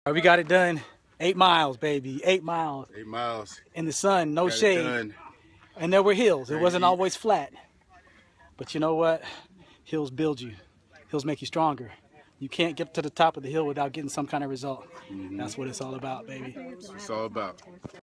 We got it done. 8 miles, baby. 8 miles. 8 miles. In the sun, no Got it shade. done. And there were hills. It Ready wasn't to eat. always flat. But you know what? Hills build you. Hills make you stronger. You can't get to the top of the hill without getting some kind of result. That's what it's all about, baby. That's what it's all about.